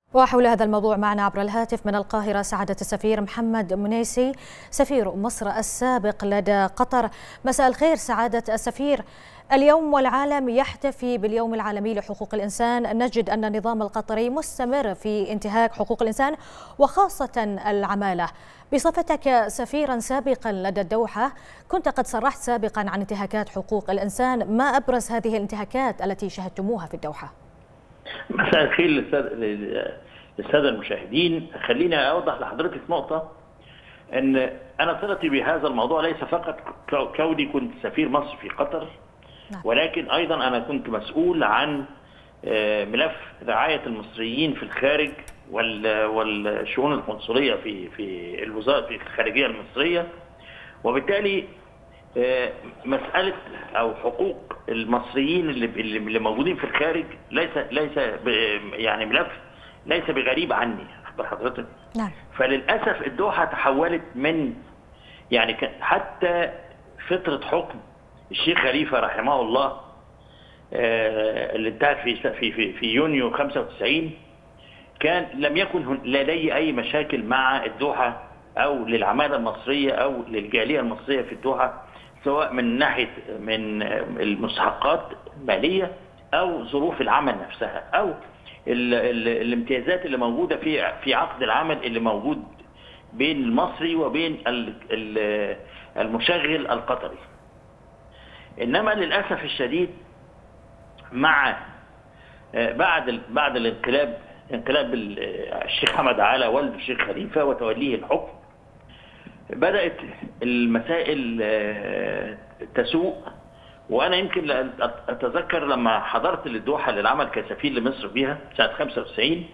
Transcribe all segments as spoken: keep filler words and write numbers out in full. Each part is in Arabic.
وحول هذا الموضوع معنا عبر الهاتف من القاهرة سعادة السفير محمد منيسي سفير مصر السابق لدى قطر. مساء الخير سعادة السفير. اليوم والعالم يحتفي باليوم العالمي لحقوق الإنسان، نجد أن النظام القطري مستمر في انتهاك حقوق الإنسان وخاصة العمالة. بصفتك سفيرا سابقا لدى الدوحة، كنت قد صرحت سابقا عن انتهاكات حقوق الإنسان، ما أبرز هذه الانتهاكات التي شهدتموها في الدوحة؟ مساء الخير للسادة المشاهدين. خليني أوضح لحضرتك نقطة، أن أنا صلتي بهذا الموضوع ليس فقط كوني كنت سفير مصر في قطر، ولكن أيضا أنا كنت مسؤول عن ملف رعاية المصريين في الخارج والشؤون القنصلية في في الوزارة في الخارجية المصرية، وبالتالي مسألة أو حقوق المصريين اللي اللي موجودين في الخارج ليس ليس يعني ملف ليس بغريب عني أخبر حضرتك. نعم. فللأسف الدوحة تحولت من يعني حتى فترة حكم الشيخ خليفة رحمه الله اللي انتهت في في في, في يونيو خمسة وتسعين، كان لم يكن لدي أي مشاكل مع الدوحة أو للعمالة المصرية أو للجالية المصرية في الدوحة، سواء من ناحية من المستحقات المالية أو ظروف العمل نفسها أو ال ال الامتيازات اللي موجودة في في عقد العمل اللي موجود بين المصري وبين ال ال المشغل القطري. إنما للأسف الشديد مع بعد بعد الانقلاب انقلاب الشيخ حمد على والد الشيخ خليفة وتوليه الحكم، بدأت المسائل تسوء. وأنا يمكن أتذكر لما حضرت للدوحة للعمل كسفير لمصر بيها سنة خمسة وتسعين،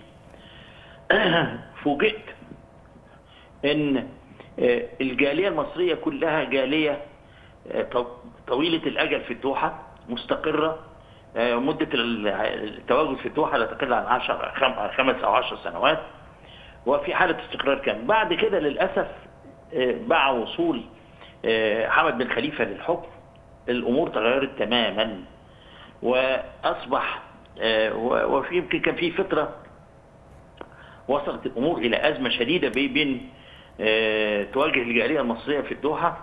فوجئت إن الجالية المصرية كلها جالية طويلة الأجل في الدوحة، مستقرة، مدة التواجد في الدوحة لا تقل عن عشر خمس أو عشر سنوات، وفي حالة استقرار كان. بعد كده للأسف مع وصول حمد بن خليفة للحكم الأمور تغيرت تماما، وأصبح وفي يمكن كان في فترة وصلت الأمور إلى أزمة شديدة بين تواجه الجالية المصرية في الدوحة.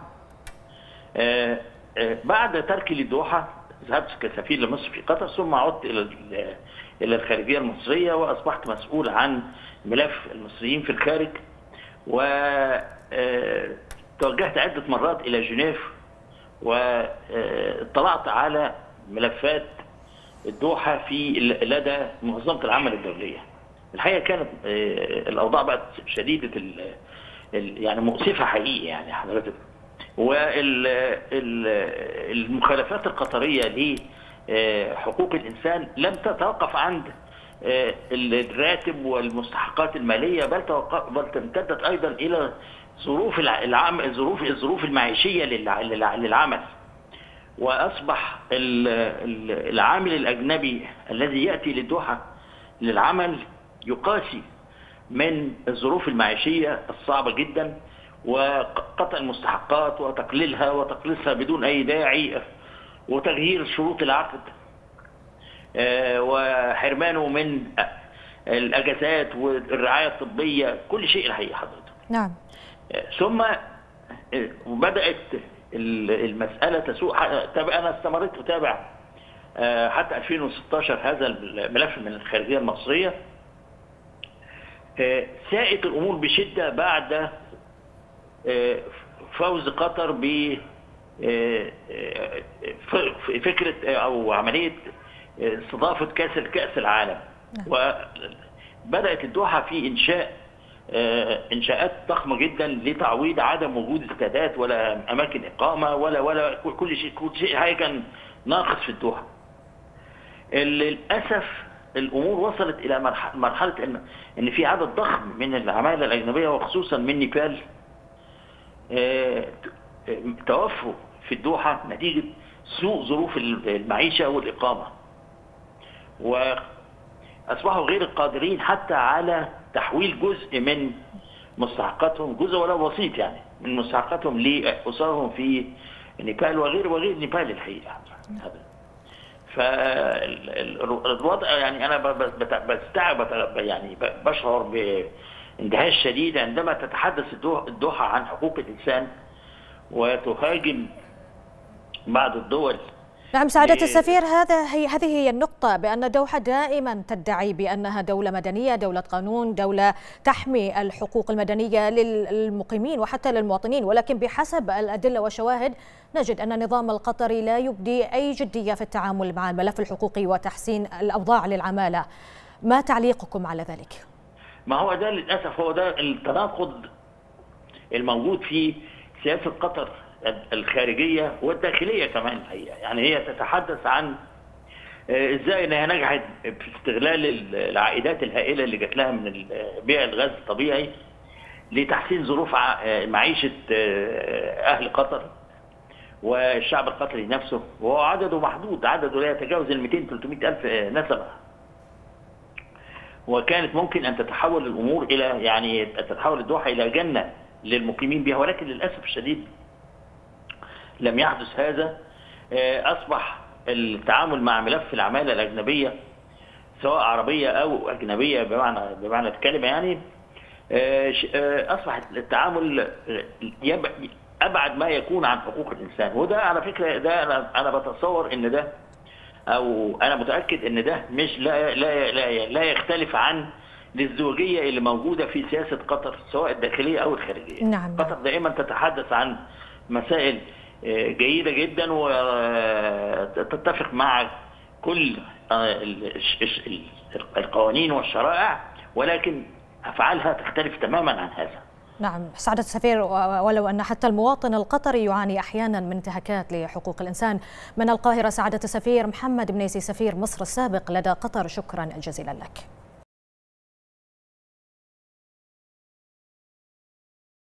بعد تركي للدوحة ذهبت كسفير لمصر في قطر، ثم عدت إلى إلى الخارجية المصرية وأصبحت مسؤول عن ملف المصريين في الخارج، وتوجهت عدة مرات إلى جنيف واطلعت على ملفات الدوحة في لدى منظمة العمل الدولية. الحقيقة كانت الأوضاع بقت شديدة يعني مؤسفة حقيقي يعني حضرتك، والمخالفات القطرية لحقوق الإنسان لم تتوقف عند الراتب والمستحقات المالية، بل بل تمتدت أيضا إلى ظروف العمل الظروف الظروف المعيشية للعمل. وأصبح العامل الأجنبي الذي يأتي للدوحة للعمل يقاسي من الظروف المعيشية الصعبة جدا، وقطع المستحقات وتقليلها وتقليصها بدون أي داعي، وتغيير شروط العقد، وحرمانه من الأجازات والرعاية الطبية، كل شيء الحقيقة حضرتك. نعم. ثم بدأت المسألة تسوء. أنا استمرت أتابع حتى ألفين وستة عشر هذا الملف من الخارجية المصرية. ساءت الأمور بشدة بعد فوز قطر ب فكرة أو عملية استضافة كأس الكأس العالم، وبدأت الدوحة في إنشاء إنشاءات ضخمة جدا لتعويض عدم وجود استادات ولا أماكن إقامة ولا ولا كل شيء كل شيء هاي كان ناقص في الدوحة. للأسف الأمور وصلت إلى مرحلة إن إن في عدد ضخم من العمالة الأجنبية وخصوصا من نيبال توفوا في الدوحة نتيجة سوء ظروف المعيشة والإقامة، وأصبحوا غير قادرين حتى على تحويل جزء من مستحقاتهم، جزء ولو بسيط يعني من مستحقاتهم لأسرهم في نيبال وغير وغير نيبال الحقيقة. فالوضع يعني انا بستعب يعني بشعر باندهاش شديد عندما تتحدث الدوحة عن حقوق الانسان وتهاجم بعض الدول. نعم سعادة السفير، هذا هي هذه هي النقطة، بأن الدوحة دائما تدعي بأنها دولة مدنية، دولة قانون، دولة تحمي الحقوق المدنية للمقيمين وحتى للمواطنين، ولكن بحسب الأدلة والشواهد نجد أن النظام القطري لا يبدي أي جدية في التعامل مع الملف الحقوقي وتحسين الأوضاع للعمالة. ما تعليقكم على ذلك؟ ما هو ده للأسف، هو ده التناقض الموجود في سياسة قطر الخارجية والداخلية كمان الحقيقة. يعني هي تتحدث عن ازاي انها نجحت في استغلال العائدات الهائلة اللي جات لها من بيع الغاز الطبيعي لتحسين ظروف معيشة اهل قطر والشعب القطري نفسه، وهو عدده محدود، عدده لا يتجاوز ال مئتين ثلاثمئة ألف نسمة، وكانت ممكن ان تتحول الامور الى يعني تتحول الدوحة الى جنة للمقيمين بها، ولكن للاسف الشديد لم يحدث هذا. أصبح التعامل مع ملف العمالة الأجنبية سواء عربية أو أجنبية بمعنى بمعنى الكلمة، يعني أصبح التعامل أبعد ما يكون عن حقوق الإنسان. وده على فكرة ده أنا أنا بتصور إن ده، أو أنا متأكد إن ده مش لا لا لا, لا يختلف عن الازدواجية اللي موجودة في سياسة قطر سواء الداخلية أو الخارجية. نعم. قطر دائما تتحدث عن مسائل جيدة جدا وتتفق مع كل القوانين والشرائع، ولكن أفعالها تختلف تماما عن هذا. نعم سعادة السفير، ولو أن حتى المواطن القطري يعاني أحيانا من انتهاكات لحقوق الإنسان. من القاهرة سعادة السفير محمد منيسي سفير مصر السابق لدى قطر، شكرا جزيلا لك.